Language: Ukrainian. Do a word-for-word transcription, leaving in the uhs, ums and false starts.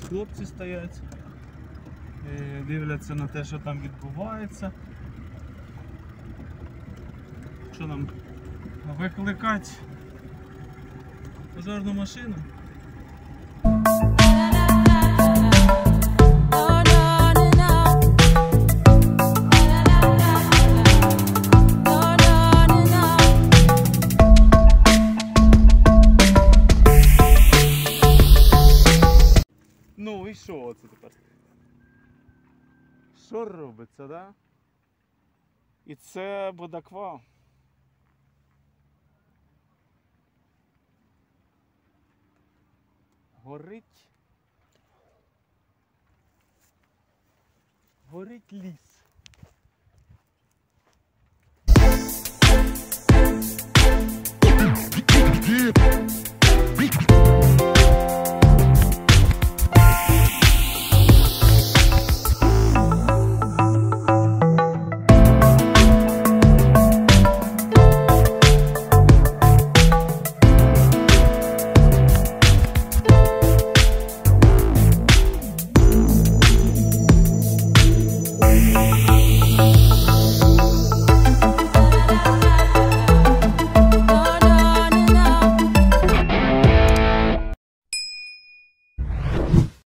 хлопці стоять, дивляться на те, що там відбувається. Що нам викликати пожежну машину? Ну і що це тепер? Що робиться, да? І це Бодаква. Горить. Горить ліс.